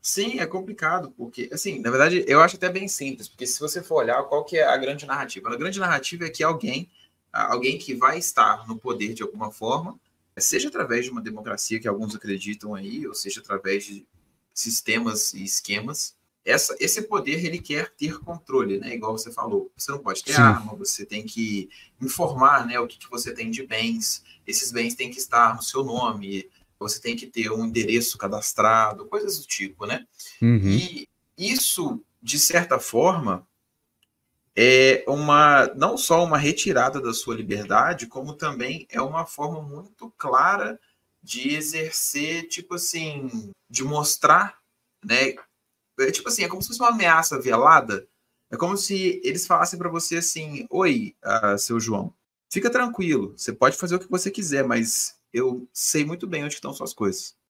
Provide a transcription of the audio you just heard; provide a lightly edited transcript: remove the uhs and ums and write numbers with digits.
Sim, é complicado, porque, assim, na verdade, eu acho até bem simples, porque se você for olhar qual que é a grande narrativa, a grande narrativa é que alguém que vai estar no poder de alguma forma, seja através de uma democracia que alguns acreditam aí, ou seja através de sistemas e esquemas, esse poder ele quer ter controle, né? Igual você falou, você não pode ter Sim. arma, você tem que informar, né, o que você tem de bens, esses bens têm que estar no seu nome, você tem que ter um endereço cadastrado, coisas do tipo, né? Uhum. E isso, de certa forma, é não só uma retirada da sua liberdade, como também é uma forma muito clara de exercer, tipo assim, de mostrar, né? Tipo assim, é como se fosse uma ameaça velada. É como se eles falassem para você assim: Oi, seu João, fica tranquilo, você pode fazer o que você quiser, mas eu sei muito bem onde estão suas coisas.